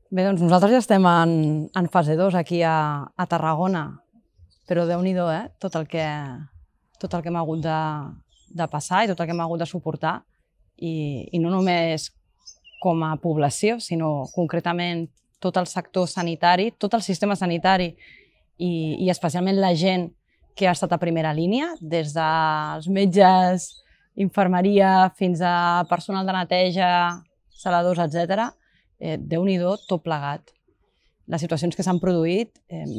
Bé, doncs nosaltres ja estem en fase 2 aquí a Tarragona, però Déu-n'hi-do, tot el que hem hagut de passar i tot el que hem hagut de suportar, i no només com a població, sinó concretament tot el sector sanitari, tot el sistema sanitari i especialment la gent que ha estat a primera línia, des dels metges, infermeria, fins a personal de neteja, saladors, etc. Déu-n'hi-do tot plegat. Les situacions que s'han produït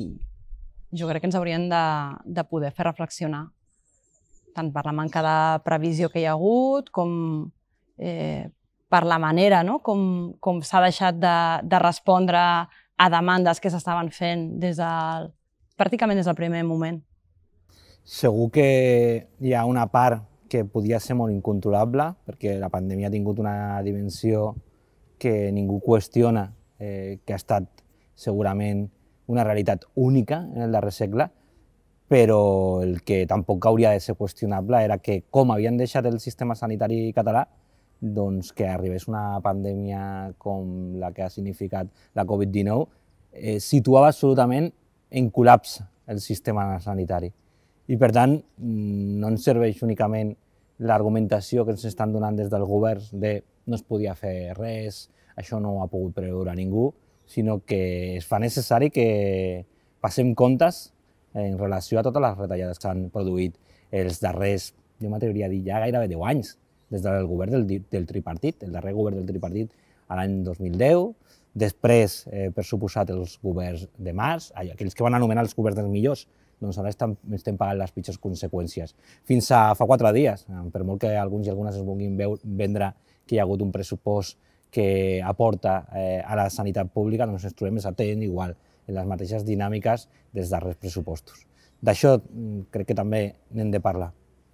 jo crec que ens haurien de poder fer reflexionar, tant per la manca de previsió que hi ha hagut, com per la manera com s'ha deixat de respondre a demandes que s'estaven fent pràcticament des del primer moment. Segur que hi ha una part que podia ser molt incontrolable, perquè la pandèmia ha tingut una dimensió que ningú qüestiona, que ha estat segurament una realitat única en el darrer segle, però el que tampoc hauria de ser qüestionable era que, com havien deixat el sistema sanitari català, doncs que arribés una pandèmia com la que ha significat la Covid-19, situava absolutament en col·lapse el sistema sanitari. I per tant, no ens serveix únicament l'argumentació que ens estan donant des del govern de no es podia fer res, això no ho ha pogut preveure ningú, sinó que es fa necessari que passem comptes en relació a totes les retallades que s'han produït els darrers, jo m'atreviria a dir, ja gairebé 10 anys, des del govern del tripartit, el darrer govern del tripartit a l'any 2010, després, per suposat, els governs de Mas, aquells que van anomenar els governs dels millors, doncs ara estem pagant les pitjors conseqüències. Fins a fa 4 dies, per molt que alguns i algunes es vulguin vendre que hi ha hagut un pressupost que aporta a la sanitat pública, doncs ens trobem exactament igual, en les mateixes dinàmiques dels darrers pressupostos. D'això crec que també n'hem de parlar.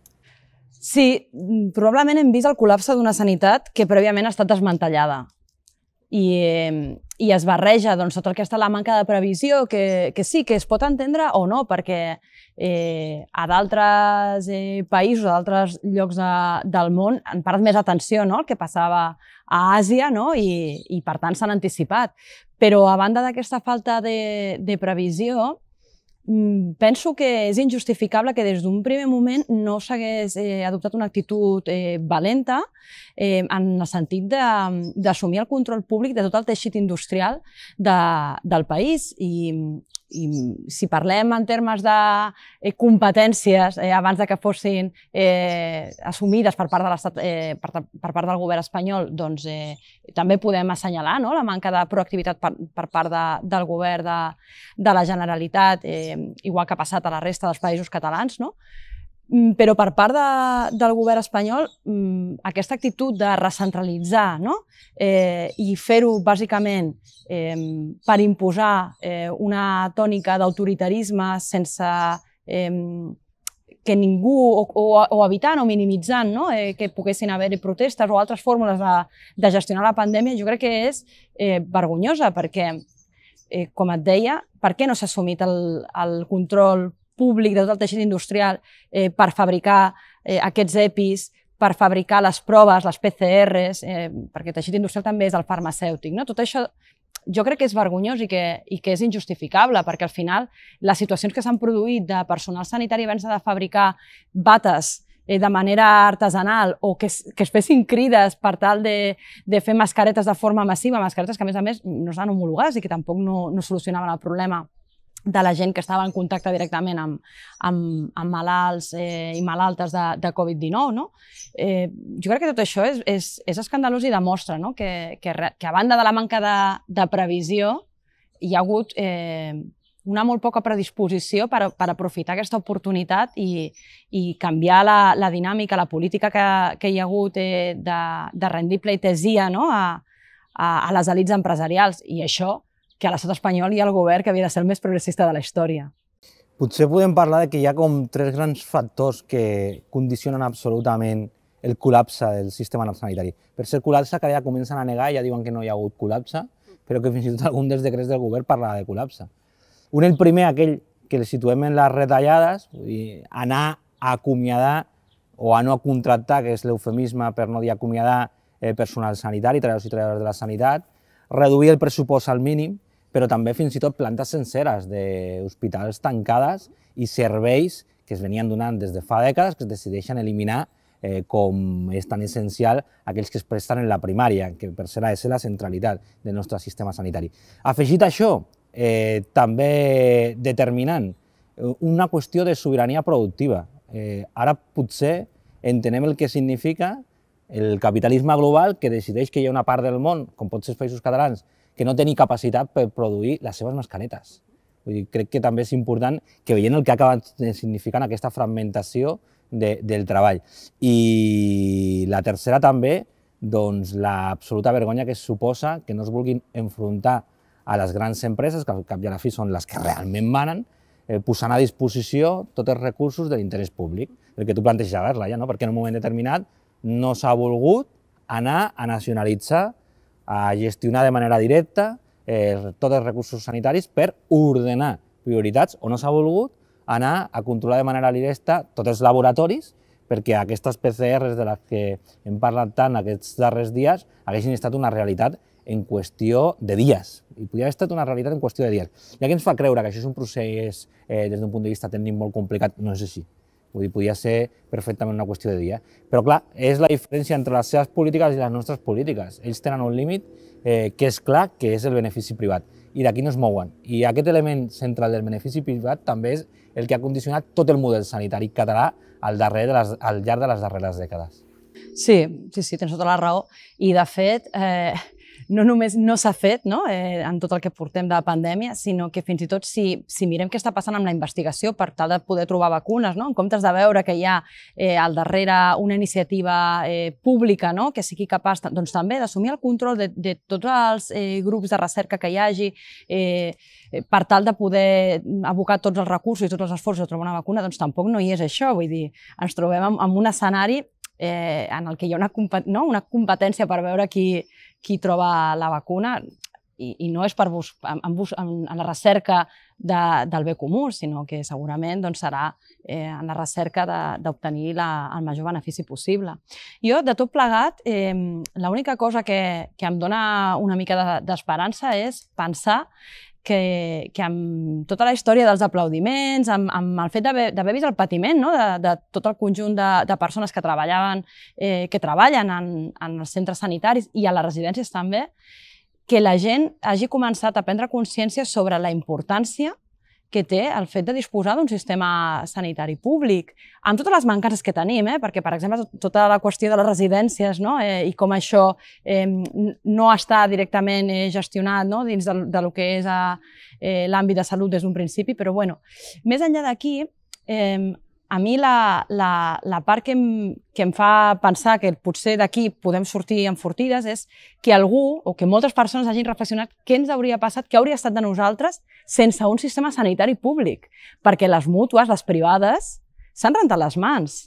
Sí, probablement hem vist el col·lapse d'una sanitat que prèviament ha estat desmantellada i es barreja tot el que està la manca de previsió, que sí, que es pot entendre o no, perquè a d'altres països, a d'altres llocs del món han parat més atenció al que passava a Àsia i per tant s'han anticipat. Però a banda d'aquesta falta de previsió, penso que és injustificable que des d'un primer moment no s'hagués adoptat una actitud valenta en el sentit d'assumir el control públic de tot el teixit industrial del país. I si parlem en termes de competències abans que fossin assumides per part de l'Estat, per part del govern espanyol, doncs també podem assenyalar la manca de proactivitat per part del govern de la Generalitat, igual que ha passat a la resta dels països catalans, però per part del govern espanyol aquesta actitud de recentralitzar i fer-ho bàsicament per imposar una tònica d'autoritarisme sense que ningú, o evitant o minimitzant que poguessin haver-hi protestes o altres fórmules de gestionar la pandèmia, jo crec que és vergonyosa perquè, com et deia, per què no s'ha assumit el control públic de tot el teixit industrial per fabricar aquests EPIs, per fabricar les proves, les PCRs, perquè el teixit industrial també és el farmacèutic. Tot això jo crec que és vergonyós i que és injustificable, perquè al final les situacions que s'han produït de personal sanitari havent-se de fabricar bates de manera artesanal o que es fessin crides per tal de fer mascaretes de forma massiva, mascaretes que a més no estan homologades i que tampoc no solucionaven el problema de la gent que estava en contacte directament amb malalts i malaltes de Covid-19. Jo crec que tot això és escandalós i demostra que a banda de la manca de previsió hi ha hagut una molt poca predisposició per aprofitar aquesta oportunitat i canviar la dinàmica, la política que hi ha hagut de rendir pleitesia a les elits empresarials. I això que a l'estat espanyol hi ha el govern que havia de ser el més progressista de la història. Potser podem parlar que hi ha com 3 grans factors que condicionen absolutament el col·lapse del sistema sanitari. Per ser col·lapse, que ja comencen a negar, ja diuen que no hi ha hagut col·lapse, però que fins i tot algun dels decrets del govern parlava de col·lapse. El primer, aquell que el situem en les retallades, anar a acomiadar o a no contractar, que és l'eufemisme per no dir acomiadar personal sanitari, treballadors i treballadores de la sanitat, reduir el pressupost al mínim, però també fins i tot plantes senceres d'hospitals tancades i serveis que es venien donant des de fa dècades que es decideixen eliminar com és tan essencial aquells que es presten en la primària, que per ser és la centralitat del nostre sistema sanitari. Afegit a això, també determinant una qüestió de sobirania productiva. Ara potser entenem el que significa el capitalisme global que decideix que hi ha una part del món, com pot ser els països catalans, que no té ni capacitat per produir les seves mascaretes. Vull dir, crec que també és important que veient el que ha acabat significant aquesta fragmentació del treball. I la tercera també, doncs, l'absoluta vergonya que suposa que no es vulguin enfrontar a les grans empreses, que al cap i a la fi són les que realment manen, posant a disposició tots els recursos de l'interès públic. El que tu plantejaves, Laia, no? Perquè en un moment determinat no s'ha volgut anar a nacionalitzar, a gestionar de manera directa tots els recursos sanitaris per ordenar prioritats, o no s'ha volgut anar a controlar de manera directa tots els laboratoris perquè aquestes PCRs de les que hem parlat tant aquests darrers dies haguessin estat una realitat en qüestió de dies. I podria haver estat una realitat en qüestió de dies. I què ens fa creure que això és un procés des d'un punt de vista tècnic molt complicat? No és així. Vull dir, podria ser perfectament una qüestió de dia. Però clar, és la diferència entre les seves polítiques i les nostres polítiques. Ells tenen un límit que és clar que és el benefici privat i d'aquí no es mouen. I aquest element central del benefici privat també és el que ha condicionat tot el model sanitari català al llarg de les darreres dècades. Sí, tens tota la raó. I de fet, no només no s'ha fet en tot el que portem de pandèmia, sinó que fins i tot si mirem què està passant amb la investigació per tal de poder trobar vacunes, en comptes de veure que hi ha al darrere una iniciativa pública que sigui capaç també d'assumir el control de tots els grups de recerca que hi hagi per tal de poder abocar tots els recursos i tots els esforços a trobar una vacuna, doncs tampoc no hi és això. Vull dir, ens trobem en un escenari en el que hi ha una competència per veure qui troba la vacuna i no és en la recerca del bé comú, sinó que segurament serà en la recerca d'obtenir el major benefici possible. Jo, de tot plegat, l'única cosa que em dona una mica d'esperança és pensar que amb tota la història dels aplaudiments, amb el fet d'haver vist el patiment de tot el conjunt de persones que treballen en els centres sanitaris i a les residències també, que la gent hagi començat a prendre consciència sobre la importància que té el fet de disposar d'un sistema sanitari públic, amb totes les mancances que tenim, perquè, per exemple, tota la qüestió de les residències i com això no està directament gestionat dins del que és l'àmbit de salut des d'un principi, però, bueno, més enllà d'aquí, a mi la part que em fa pensar que potser d'aquí podem sortir enfortides és que algú o que moltes persones hagin reflexionat què ens hauria passat, què hauria estat de nosaltres sense un sistema sanitari públic, perquè les mútues, les privades, s'han rentat les mans.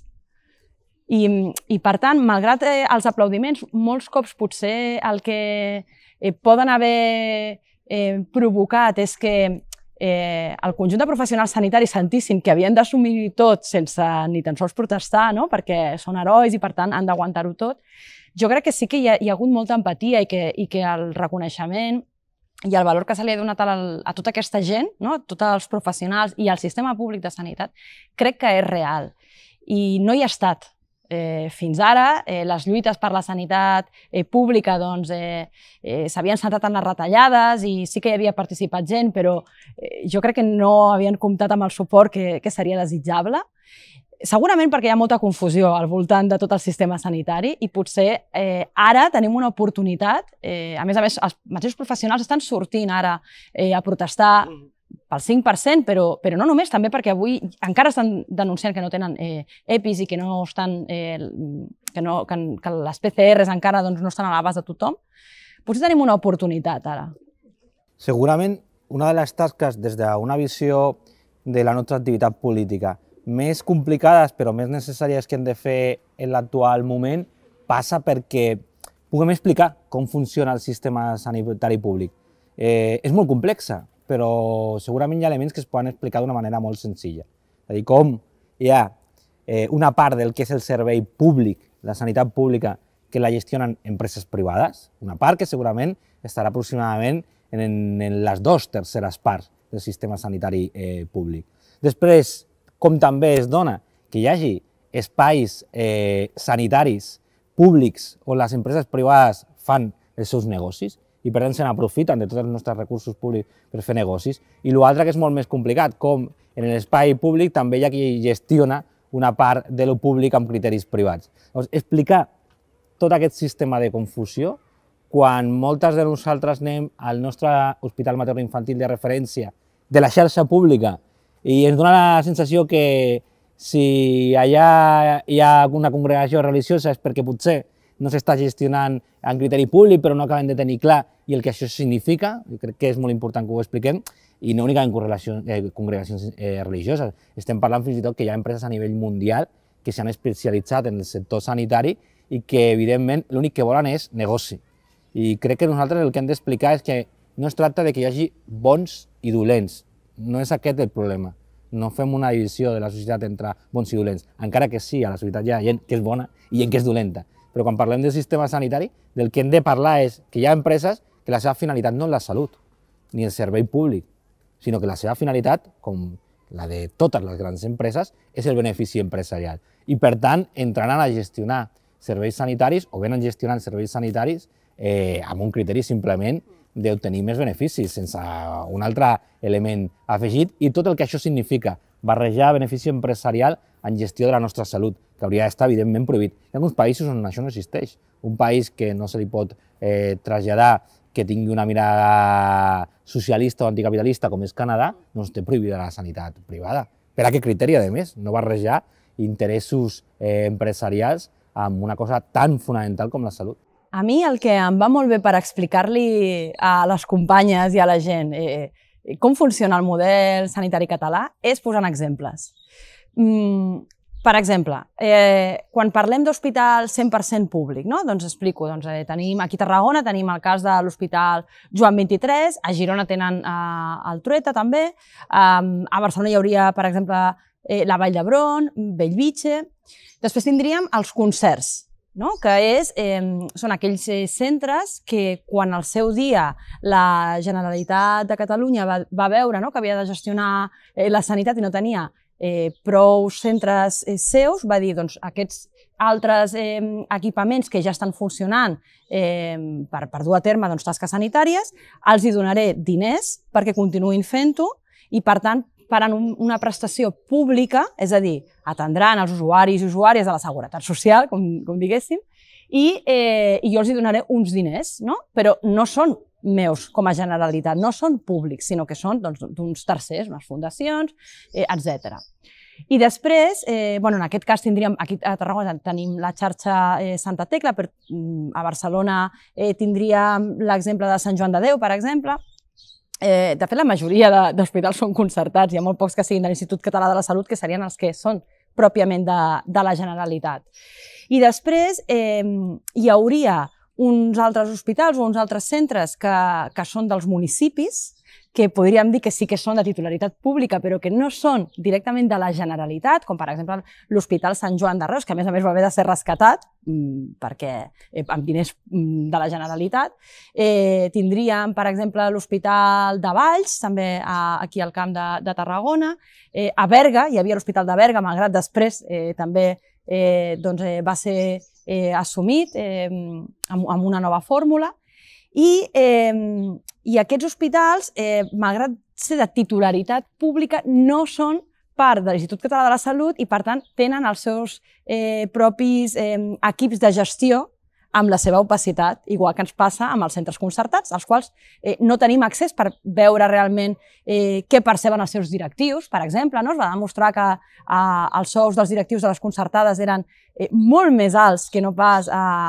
I per tant, malgrat els aplaudiments, molts cops potser el que poden haver provocat és que el conjunt de professionals sanitaris sentissin que havien d'assumir tot sense ni tan sols protestar, perquè són herois i per tant han d'aguantar-ho tot. Jo crec que sí que hi ha hagut molta empatia i que el reconeixement i el valor que se li ha donat a tota aquesta gent, a tots els professionals i al sistema públic de sanitat, crec que és real. I no hi ha estat. Fins ara, les lluites per la sanitat pública s'havien centrat en les retallades i sí que hi havia participat gent, però jo crec que no havien comptat amb el suport que seria desitjable. Segurament perquè hi ha molta confusió al voltant de tot el sistema sanitari i potser ara tenim una oportunitat, a més, els mateixos professionals estan sortint ara a protestar pel 5%, però no només, també perquè avui encara estan denunciant que no tenen EPIs i que les PCRs encara no estan a l'abast de tothom. Potser tenim una oportunitat ara. Segurament una de les tasques des d'una visió de la nostra activitat política més complicades però més necessàries que hem de fer en l'actual moment passa perquè puguem explicar com funciona el sistema sanitari públic. És molt complexa, però segurament hi ha elements que es poden explicar d'una manera molt senzilla. És a dir, com hi ha una part del que és el servei públic, la sanitat pública, que la gestionen empreses privades, una part que segurament estarà aproximadament en les 2/3 parts del sistema sanitari públic. Després, com també es dona que hi hagi espais sanitaris públics on les empreses privades fan els seus negocis i per tant se n'aprofiten de tots els nostres recursos públics per fer negocis. I l'altre que és molt més complicat, com en l'espai públic també hi ha qui gestiona una part de lo públic amb criteris privats. Llavors, explicar tot aquest sistema de confusió, quan moltes de nosaltres anem al nostre hospital materno-infantil de referència de la xarxa pública i ens dona la sensació que si allà hi ha una congregació religiosa és perquè potser no s'està gestionant en criteri públic, però no acabem de tenir clar i el que això significa, jo crec que és molt important que ho expliquem, i no únicament congregacions religioses. Estem parlant fins i tot que hi ha empreses a nivell mundial que s'han especialitzat en el sector sanitari i que, evidentment, l'únic que volen és negoci. I crec que nosaltres el que hem d'explicar és que no es tracta de que hi hagi bons i dolents. No és aquest el problema. No fem una divisió de la societat entre bons i dolents, encara que sí, a la societat hi ha gent que és bona i gent que és dolenta. Però quan parlem del sistema sanitari, del que hem de parlar és que hi ha empreses que la seva finalitat no és la salut, ni el servei públic, sinó que la seva finalitat, com la de totes les grans empreses, és el benefici empresarial. I, per tant, entraran a gestionar serveis sanitaris o venen gestionant serveis sanitaris amb un criteri simplement d'obtenir més beneficis, sense un altre element afegit, i tot el que això significa, barrejar benefici empresarial en gestió de la nostra salut, que hauria d'estar evidentment prohibit. Hi ha alguns països on això no existeix. Un país que no se li pot traslladar que tingui una mirada socialista o anticapitalista com és Canadà, doncs té prohibida la sanitat privada. Per a què criteri, a més? No barrejar interessos empresarials amb una cosa tan fonamental com la salut. A mi el que em va molt bé per explicar-li a les companyes i a la gent com funciona el model sanitari català és posant exemples. Per exemple, quan parlem d'hospital 100% públic, doncs explico, tenim aquí a Tarragona tenim el cas de l'Hospital Joan XXIII, a Girona tenen el Trueta també, a Barcelona hi hauria, per exemple, la Vall d'Hebron, Bellvitge. Després tindríem els concerts, que són aquells centres que quan al seu dia la Generalitat de Catalunya va veure que havia de gestionar la sanitat i no tenia prou centres seus, va dir aquests altres equipaments que ja estan funcionant per dur a terme tasques sanitàries, els hi donaré diners perquè continuïn fent-ho i, per tant, faran una prestació pública, és a dir, atendran els usuaris i usuàries de la Seguretat Social, com diguéssim, i jo els hi donaré uns diners, però no són meus com a Generalitat, no són públics, sinó que són d'uns tercers, unes fundacions, etc. I després, en aquest cas tindríem, aquí a Tarragona tenim la xarxa Santa Tecla, a Barcelona tindríem l'exemple de Sant Joan de Déu, per exemple. De fet, la majoria d'hospitals són concertats, hi ha molt pocs que siguin de l'Institut Català de la Salut, que serien els que són pròpiament de la Generalitat. I després hi hauria uns altres hospitals o uns altres centres que són dels municipis, que podríem dir que sí que són de titularitat pública, però que no són directament de la Generalitat, com per exemple l'Hospital Sant Joan de Reus, que a més va haver de ser rescatat amb diners de la Generalitat. Tindríem, per exemple, l'Hospital de Valls, també aquí al Camp de Tarragona. A Berga, hi havia l'Hospital de Berga, malgrat després també va ser assumit amb una nova fórmula. I aquests hospitals, malgrat ser de titularitat pública, no són part de l'Institut Català de la Salut i, per tant, tenen els seus propis equips de gestió amb la seva opacitat, igual que ens passa amb els centres concertats, als quals no tenim accés per veure realment què perceben els seus directius. Per exemple, es va demostrar que els sous dels directius de les concertades eren molt més alts que no pas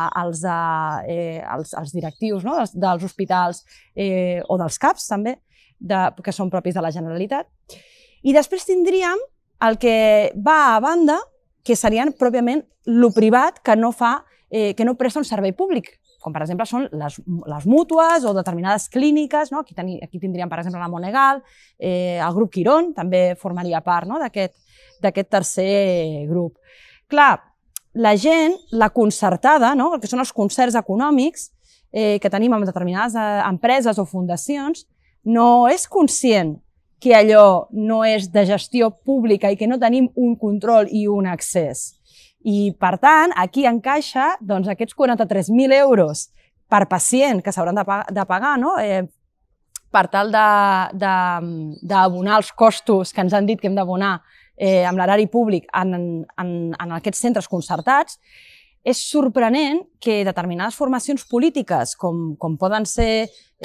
els directius dels hospitals o dels CAPs, també, que són propis de la Generalitat. I després tindríem el que va a banda, que serien pròpiament el privat que no presta un servei públic, com per exemple són les mútues o determinades clíniques. Aquí tindríem, per exemple, la Monegal, el grup Quirón també formaria part d'aquest tercer grup. Clar, la gent, la concertada, no? El que són els concerts econòmics que tenim amb determinades empreses o fundacions, no és conscient que allò no és de gestió pública i que no tenim un control i un accés. I, per tant, aquí encaixa aquests 43.000 euros per pacient que s'hauran de pagar, per tal d'abonar els costos que ens han dit que hem d'abonar amb l'erari públic en aquests centres concertats. És sorprenent que determinades formacions polítiques, com poden ser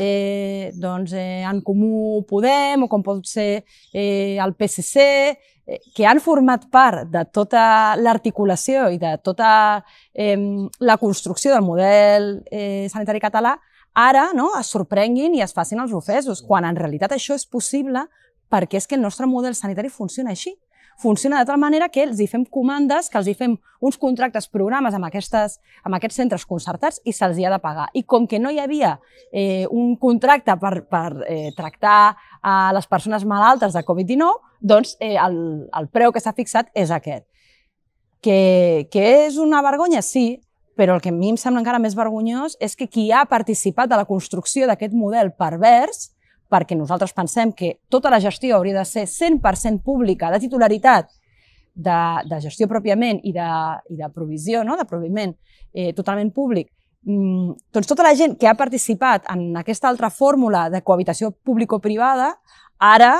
En Comú Podem o com pot ser el PSC, que han format part de tota l'articulació i de tota la construcció del model sanitari català, ara es sorprenguin i es facin els ofesos, quan en realitat això és possible perquè és que el nostre model sanitari funciona així. Funciona de tal manera que els hi fem comandes, que els hi fem uns contractes, programes amb aquests centres concertats i se'ls hi ha de pagar. I com que no hi havia un contracte per tractar a les persones malaltes de Covid-19, doncs el preu que s'ha fixat és aquest. Que és una vergonya? Sí, però el que a mi em sembla encara més vergonyós és que qui ha participat de la construcció d'aquest model pervers, perquè nosaltres pensem que tota la gestió hauria de ser 100% pública, de titularitat, de gestió pròpiament i de provisió, de proviment totalment públic, doncs tota la gent que ha participat en aquesta altra fórmula de cohabitació público-privada, ara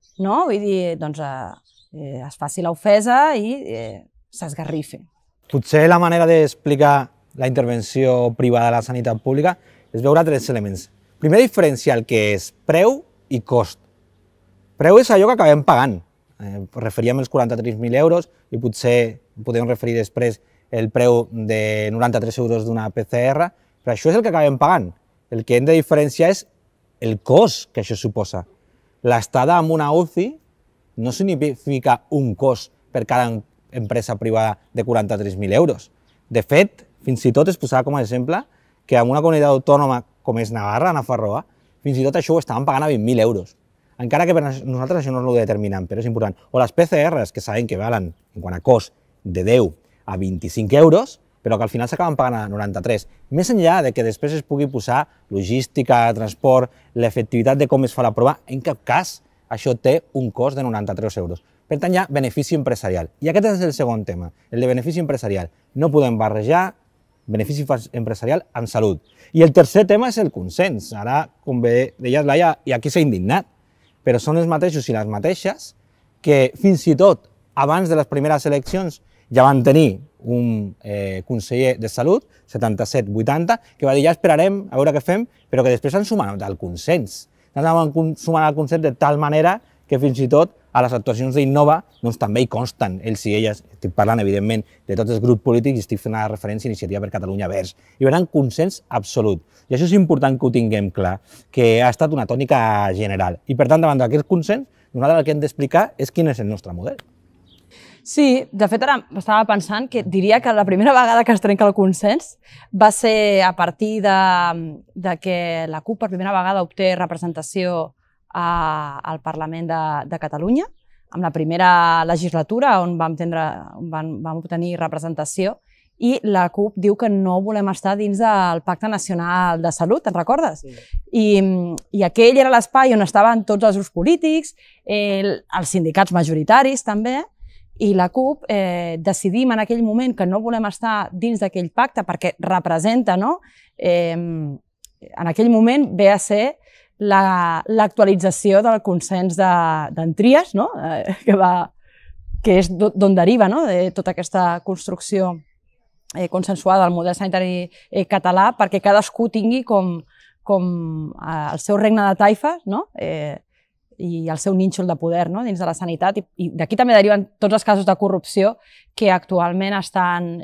es faci l'ofesa i s'esgarrifi. Potser la manera d'explicar la intervenció privada a la sanitat pública és veure tres elements. Primer, diferenciar el que és preu i cost. Preu és allò que acabem pagant. Referíem els 43.000 euros i potser podem referir després el preu de 93 euros d'una PCR, però això és el que acabem pagant. El que hem de diferenciar és el cost que això suposa. L'estada en una UCI no significa un cost per cada empresa privada de 43.000 euros. De fet, fins i tot es posava com a exemple que en una comunitat autònoma com és Navarra, Nafarroa, fins i tot això ho estaven pagant a 20.000 euros. Encara que per nosaltres això no és el determinant, però és important. O les PCRs, que sabem que valen, en quant a cost, de 10 a 25 euros, però que al final s'acaben pagant a 93. Més enllà de que després es pugui posar logística, transport, l'efectivitat de com es fa la prova, en cap cas això té un cost de 93 euros. Per tant, hi ha benefici empresarial. I aquest és el segon tema, el de benefici empresarial. No podem barrejar benefici empresarial amb salut. I el tercer tema és el consens. Ara, com bé deies, Laia, i aquí s'ha indignat, però són els mateixos i les mateixes que fins i tot abans de les primeres eleccions ja van tenir un conseller de salut, 77-80, que va dir ja esperarem a veure què fem, però que després han sumat al consens. Han sumat al consens de tal manera que fins i tot a les actuacions d'Innova també hi consten ells i elles. Estic parlant, evidentment, de tots els grups polítics i estic fent una referència a Iniciativa per Catalunya Verds. Hi haurà consens absolut. I això és important que ho tinguem clar, que ha estat una tònica general. I, per tant, davant d'aquest consens, nosaltres el que hem d'explicar és quin és el nostre model. Sí, de fet, ara estava pensant que diria que la primera vegada que es trenca el consens va ser a partir de que la CUP per primera vegada obté representació al Parlament de Catalunya, amb la primera legislatura on vam obtenir representació, i la CUP diu que no volem estar dins del Pacte Nacional de Salut, te'n recordes? Sí. I aquell era l'espai on estaven tots els grups polítics, els sindicats majoritaris també, i la CUP decidim en aquell moment que no volem estar dins d'aquell pacte perquè representa, en aquell moment ve a ser l'actualització del consens d'en Trias, que és d'on deriva tota aquesta construcció consensuada del model sanitari català, perquè cadascú tingui com el seu regne de taifes i el seu nínxol de poder dins de la sanitat. I d'aquí també deriven tots els casos de corrupció que actualment estan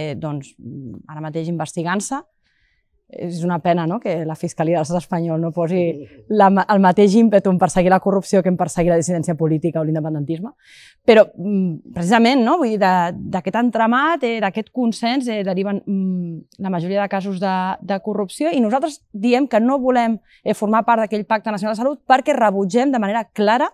ara mateix investigant-se. És una pena que la Fiscalia de l'Estat espanyol no posi el mateix ímpetu en perseguir la corrupció que en perseguir la dissidència política o l'independentisme. Però, precisament, d'aquest entramat, d'aquest consens, deriven la majoria de casos de corrupció i nosaltres diem que no volem formar part d'aquell Pacte Nacional de Salut perquè rebutgem de manera clara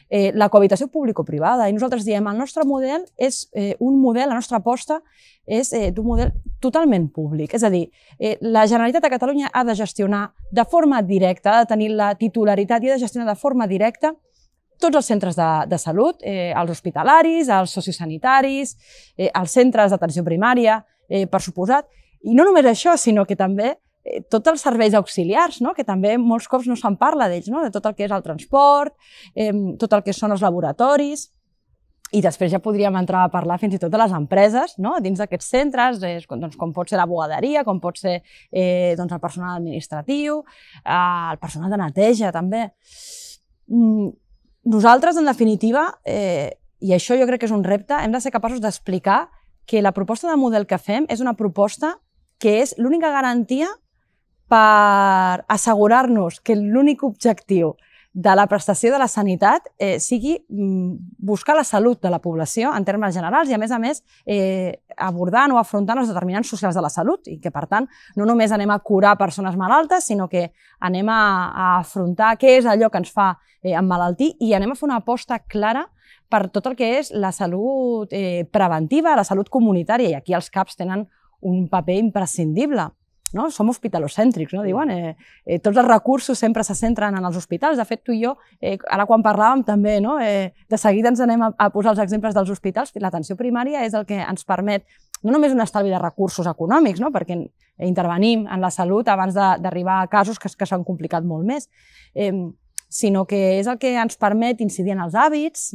la cohabitació público-privada. I nosaltres diem, el nostre model és un model, la nostra aposta és d'un model totalment públic. És a dir, la Generalitat de Catalunya ha de gestionar de forma directa, ha de tenir la titularitat i ha de gestionar de forma directa tots els centres de salut, els hospitalaris, els sociosanitaris, els centres d'atenció primària, per suposat. I no només això, sinó que també tots els serveis auxiliars, que també molts cops no se'n parla d'ells, de tot el que és el transport, tot el que són els laboratoris. I després ja podríem entrar a parlar fins i tot de les empreses dins d'aquests centres, com pot ser la bugaderia, com pot ser el personal administratiu, el personal de neteja també. Nosaltres, en definitiva, i això jo crec que és un repte, hem de ser capaços d'explicar que la proposta de model que fem és una proposta que és l'única garantia per assegurar-nos que l'únic objectiu de la prestació de la sanitat sigui buscar la salut de la població en termes generals i, a més, abordant o afrontant els determinants socials de la salut i que, per tant, no només anem a curar persones malaltes, sinó que anem a afrontar què és allò que ens fa emmalaltir i anem a fer una aposta clara per tot el que és la salut preventiva, la salut comunitària, i aquí els CAPs tenen un paper imprescindible. Som hospitalocèntrics, diuen. Tots els recursos sempre se centren en els hospitals. De fet, tu i jo, ara quan parlàvem també, de seguida ens anem a posar els exemples dels hospitals. L'atenció primària és el que ens permet no només un estalvi de recursos econòmics, perquè intervenim en la salut abans d'arribar a casos que s'han complicat molt més, sinó que és el que ens permet incidir en els hàbits,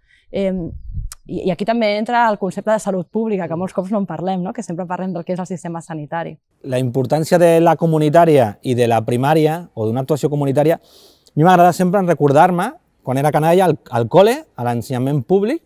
i aquí també entra el concepte de salut pública, que molts cops no en parlem, que sempre parlem del que és el sistema sanitari. La importància de la comunitària i de la primària, o d'una actuació comunitària, a mi m'agrada sempre recordar-me, quan era canalla, al col·le, a l'ensenyament públic,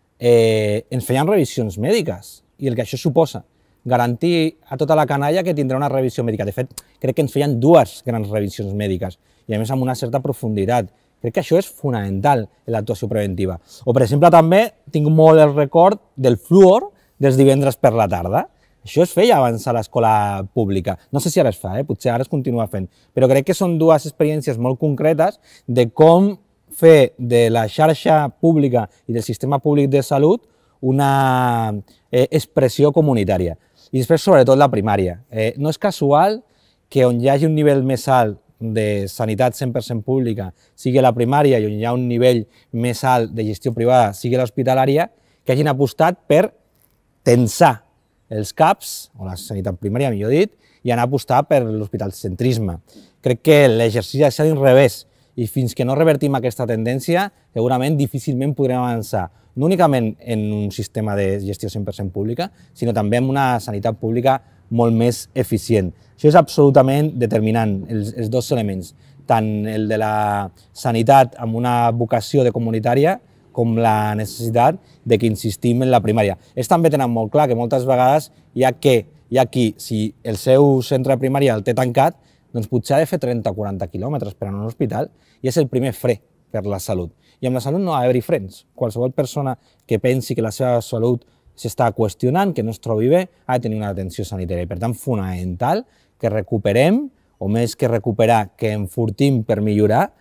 ens feien revisions mèdiques, i el que això suposa, garantir a tota la canalla que tindrà una revisió mèdica. De fet, crec que ens feien dues grans revisions mèdiques, i a més amb una certa profunditat. Crec que això és fonamental en l'actuació preventiva. O, per exemple, també tinc molt el record del fluor dels divendres per la tarda. Això es feia abans a l'escola pública. No sé si ara es fa, potser ara es continua fent, però crec que són dues experiències molt concretes de com fer de la xarxa pública i del sistema públic de salut una expressió comunitària. I després, sobretot, la primària. No és casual que on hi hagi un nivell més alt de sanitat 100% pública sigui la primària i on hi ha un nivell més alt de gestió privada sigui l'hospitalària, que hagin apostat per tensar els CAPs, o la sanitat primària, millor dit, i anar a apostar per l'hospitalcentrisme. Crec que l'exercici ha de ser a l'inrevés, i fins que no revertim aquesta tendència, segurament difícilment podrem avançar, no únicament en un sistema de gestió 100% pública, sinó també en una sanitat pública molt més eficient. Això és absolutament determinant, els dos elements, tant el de la sanitat amb una vocació de comunitària com la necessitat de que insistim en la primària. Ells també tenen molt clar que moltes vegades hi ha qui, si el seu centre de primària el té tancat, doncs potser ha de fer 30 o 40 quilòmetres per anar a un hospital i és el primer fre per la salut. I amb la salut no ha d'haver-hi frens. Qualsevol persona que pensi que la seva salut s'està qüestionant, que no es trobi bé, ha de tenir una atenció sanitària. Per tant, fonamental que recuperem, o més que recuperar, que enfortim per millorar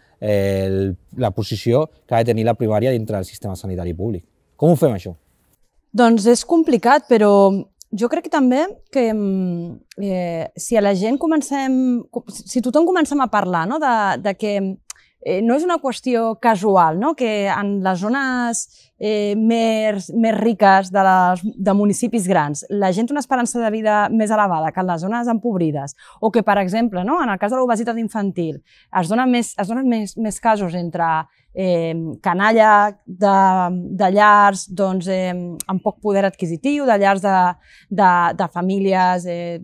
la posició que ha de tenir la primària dintre del sistema sanitari públic. Com ho fem, això? Doncs és complicat, però jo crec que també que si a la gent si tothom comencem a parlar de que no és una qüestió casual, que en les zones més riques de municipis grans la gent té una esperança de vida més elevada que en les zones empobrides, o que, per exemple, en el cas de l'obesitat infantil es donen més casos entre canalla de llars amb poc poder adquisitiu, de llars de famílies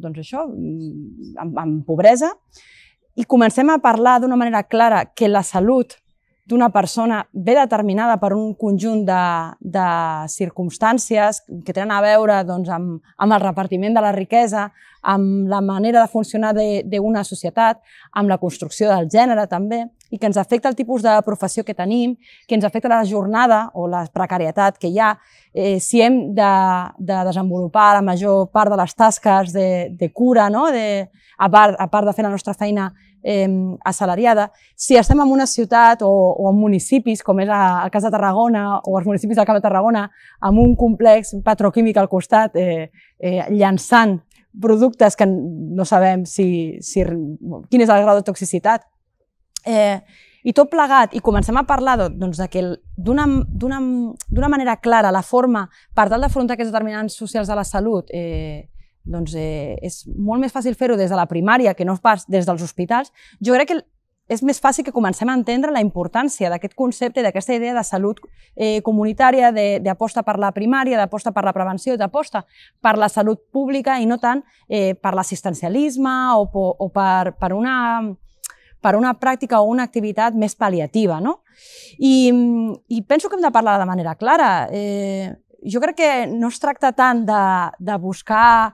amb pobresa, i comencem a parlar d'una manera clara que la salut d'una persona ve determinada per un conjunt de circumstàncies que tenen a veure amb el repartiment de la riquesa, amb la manera de funcionar d'una societat, amb la construcció del gènere també. i que ens afecta el tipus de professió que tenim, que ens afecta la jornada o la precarietat que hi ha, si hem de desenvolupar la major part de les tasques de cura, no? A part de fer la nostra feina assalariada, si estem en una ciutat o en municipis, com és el cas de Tarragona o els municipis del Camp de Tarragona, amb un complex petroquímic al costat, llançant productes que no sabem quin és el grau de toxicitat. I tot plegat, i comencem a parlar que d'una manera clara la forma per tal d'afrontar aquests determinants socials de la salut és molt més fàcil fer-ho des de la primària que no pas des dels hospitals. Jo crec que és més fàcil que comencem a entendre la importància d'aquest concepte, d'aquesta idea de salut comunitària, d'aposta per la primària, d'aposta per la prevenció, d'aposta per la salut pública i no tant per l'assistencialisme o per una pràctica o una activitat més pal·liativa. I penso que hem de parlar de manera clara. Jo crec que no es tracta tant de buscar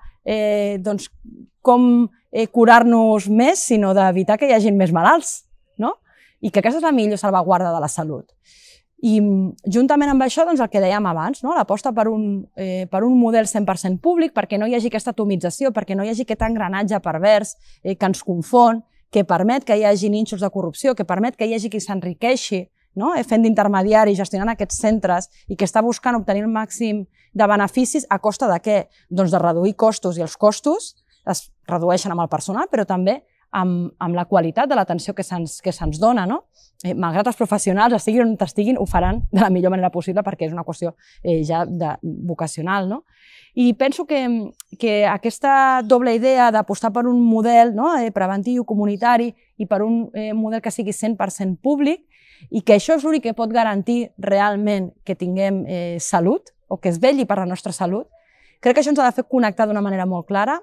com curar-nos més, sinó d'evitar que hi hagi més malalts, i que aquesta és la millor salvaguarda de la salut. I juntament amb això, el que dèiem abans, l'aposta per un model 100% públic, perquè no hi hagi aquesta atomització, perquè no hi hagi aquest engranatge pervers que ens confon, que permet que hi hagi nínxols de corrupció, que permet que hi hagi qui s'enriqueixi fent d'intermediari, gestionant aquests centres i que està buscant obtenir el màxim de beneficis a costa de què? Doncs de reduir costos, i els costos es redueixen amb el personal, però també amb la qualitat de l'atenció que se'ns dona. Malgrat els professionals, estiguin on estiguin, ho faran de la millor manera possible perquè és una qüestió ja vocacional. I penso que aquesta doble idea d'apostar per un model preventiu, comunitari i per un model que sigui 100% públic i que això és l'únic que pot garantir realment que tinguem salut o que es vetlli per la nostra salut, crec que això ens ha de fer connectar d'una manera molt clara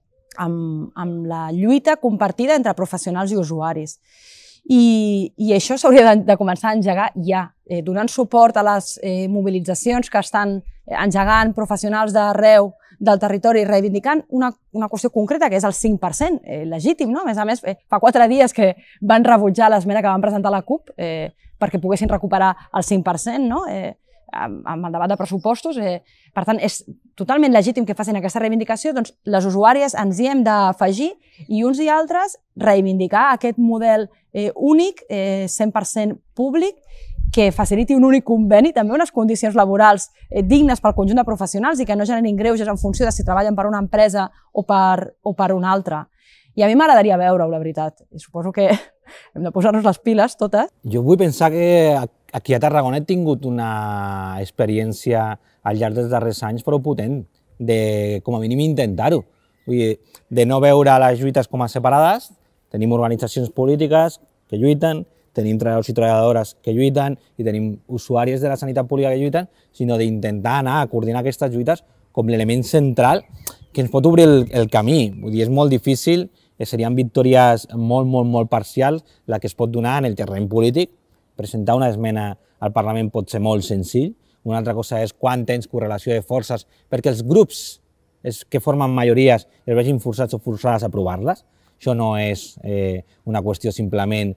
amb la lluita compartida entre professionals i usuaris. I això s'hauria de començar a engegar ja, donant suport a les mobilitzacions que estan engegant professionals d'arreu del territori reivindicant una qüestió concreta, que és el 5%, legítim. A més, fa 4 dies que van rebutjar l'esmena que van presentar la CUP perquè poguessin recuperar el 5% amb el debat de pressupostos. Per tant, és totalment legítim que facin aquesta reivindicació. Doncs les usuàries ens hi hem d'afegir i uns i altres reivindicar aquest model únic, 100% públic, que faciliti un únic conveni, també unes condicions laborals dignes pel conjunt de professionals i que no generin greuges en funció de si treballen per una empresa o per una altra. I a mi m'agradaria veure-ho, la veritat. I suposo que hem de posar-nos les piles totes. Jo vull pensar que aquí a Tarragona he tingut una experiència al llarg dels darrers anys prou potent de, com a mínim, intentar-ho. Vull dir, de no veure les lluites com a separades, tenim organitzacions polítiques que lluiten, tenim treballadors i treballadores que lluiten i tenim usuaris de la sanitat pública que lluiten, sinó d'intentar anar a coordinar aquestes lluites com l'element central que ens pot obrir el camí. Vull dir, és molt difícil, serien victòries molt parcials la que es pot donar en el terreny polític. Presentar una esmena al Parlament pot ser molt senzill. Una altra cosa és quan tens correlació de forces perquè els grups que formen majories es vegin forçats o forçades a aprovar-les. Això no és una qüestió simplement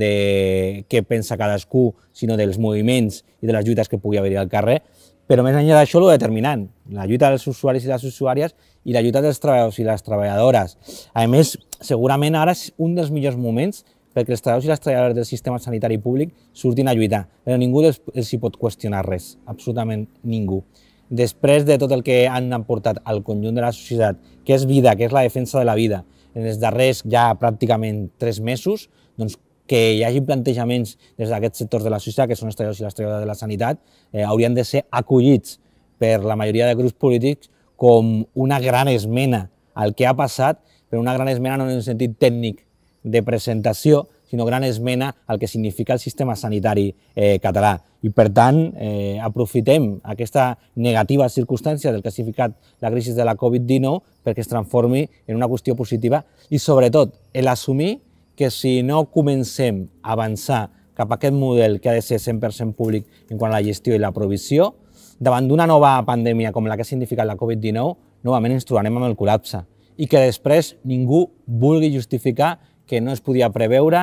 de què pensa cadascú, sinó dels moviments i de les lluites que pugui haver-hi al carrer. Però més enllà d'això, el determinant, la lluita dels usuaris i les usuàries i la lluita dels treballadors i les treballadores. A més, segurament ara és un dels millors moments perquè els treballadors i les treballadores del sistema sanitari públic surtin a lluitar, però ningú els hi pot qüestionar res, absolutament ningú. Després de tot el que han aportat al conjunt de la societat, que és vida, que és la defensa de la vida, en els darrers ja pràcticament 3 mesos, doncs que hi hagi plantejaments des d'aquests sectors de la societat, que són els treballadors i les treballadores de la sanitat, haurien de ser acollits per la majoria de grups polítics com una gran esmena al que ha passat, però una gran esmena no en el sentit tècnic de presentació, sinó gran esmena al que significa el sistema sanitari català. I per tant, aprofitem aquesta negativa circumstància del que ha significat la crisi de la Covid-19 perquè es transformi en una qüestió positiva i, sobretot, l'assumir que si no comencem a avançar cap a aquest model que ha de ser 100% públic en quant a la gestió i la provisió, davant d'una nova pandèmia com la que ha significat la Covid-19, novament ens trobarem amb el col·lapse i que després ningú vulgui justificar que no es podia preveure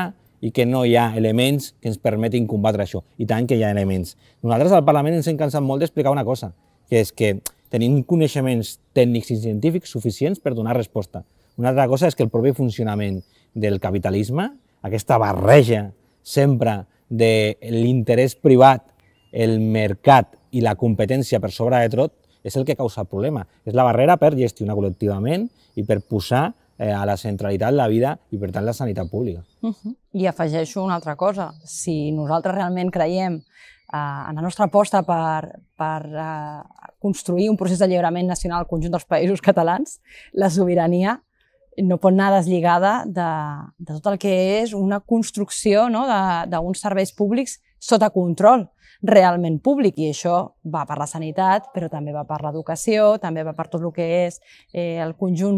i que no hi ha elements que ens permetin combatre això, i tant que hi ha elements. Nosaltres al Parlament ens hem cansat molt d'explicar una cosa, que és que tenim coneixements tècnics i científics suficients per donar resposta. Una altra cosa és que el propi funcionament del capitalisme, aquesta barreja sempre de l'interès privat, el mercat i la competència per sobre de tot, és el que causa el problema. És la barrera per gestionar col·lectivament i per posar a la centralitat la vida i, per tant, la sanitat pública. I afegeixo una altra cosa. Si nosaltres realment creiem en la nostra aposta per construir un procés d'alliberament nacional al conjunt dels països catalans, la sobirania no pot anar deslligada de tot el que és una construcció d'uns serveis públics sota control realment públic, i això va per la sanitat, però també va per l'educació, també va per tot el que és el conjunt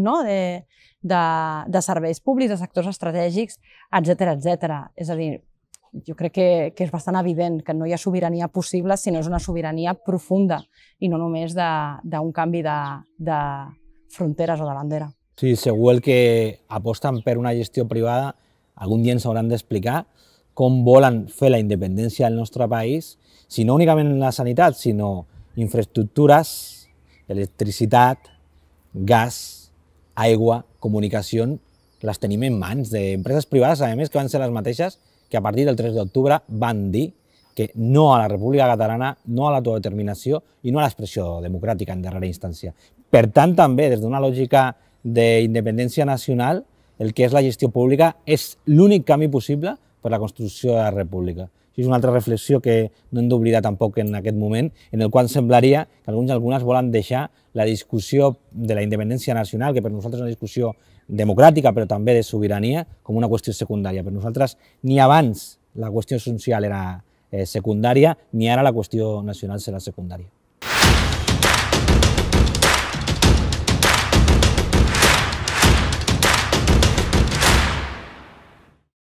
de serveis públics, de sectors estratègics, etc. És a dir, jo crec que és bastant evident que no hi ha sobirania possible si no és una sobirania profunda i no només d'un canvi de fronteres o de bandera. Sí, segur el que aposten per una gestió privada algun dia ens hauran d'explicar com volen fer la independència del nostre país, si no únicament en la sanitat, sinó infraestructures, electricitat, gas, aigua, comunicació, les tenim en mans d'empreses privades, a més que van ser les mateixes que a partir del 3 d'octubre van dir que no a la República Catalana, no a l'autodeterminació i no a l'expressió democràtica en darrera instància. Per tant, també, des d'una lògica d'independència nacional, el que és la gestió pública és l'únic camí possible per a la construcció de la república. És una altra reflexió que no hem d'oblidar tampoc en aquest moment, en el qual semblaria que alguns i algunes volen deixar la discussió de la independència nacional, que per nosaltres és una discussió democràtica, però també de sobirania, com una qüestió secundària. Per nosaltres, ni abans la qüestió social era secundària, ni ara la qüestió nacional serà secundària.